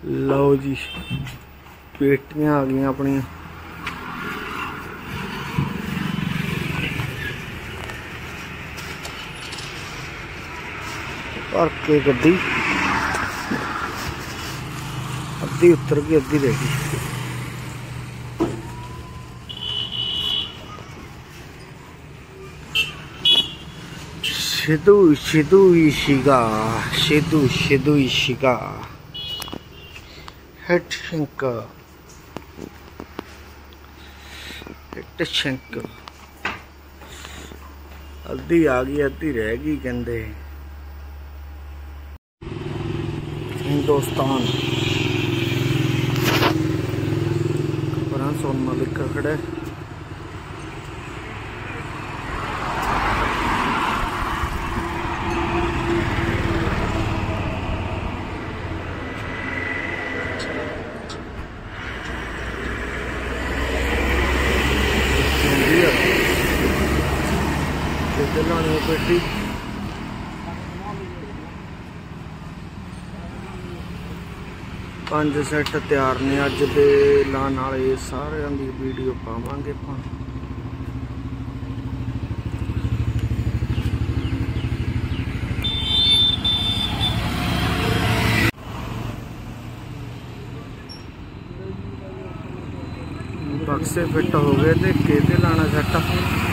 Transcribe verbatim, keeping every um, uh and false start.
लो जी पेटियां आ गई अपनी भर के गड्डी अद्धी उतर गई अद्धी रह गई। शिदु शिदु इशिगा शिदु शिदु इशिगा हेटशंका हेटशंका अद्धी आ गई अद्धी रह गई कहंदे। हिंदुस्तान पर सोनालिका खड़ा है। पेटी पांच सैट तैयार ने अज दे लाने वाले सारे की वीडियो पावांगे अपन। बक्से फिट हो गए थे कहते लाना सैट